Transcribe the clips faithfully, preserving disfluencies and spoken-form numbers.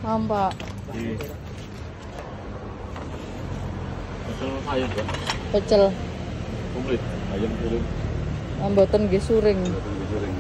Nampak. Di pecel ayam Pak. Pecel. Komplit. Ayam suring. Mboten nggih suring. Ayam suring.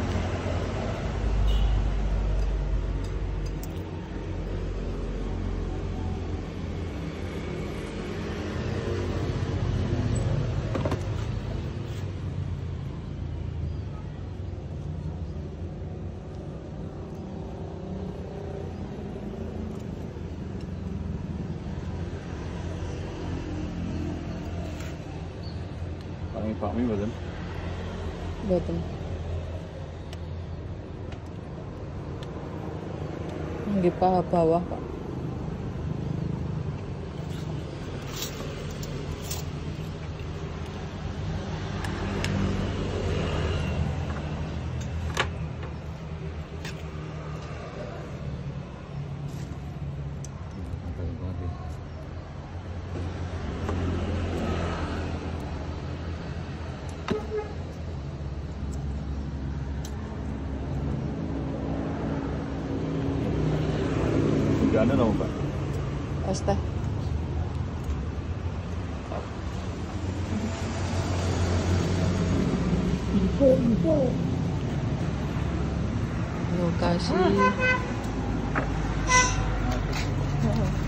Pak Mi mboten? Mboten. Nggih paha bawah, Pak. Gimana dong Pak? Es teh. Lokasi.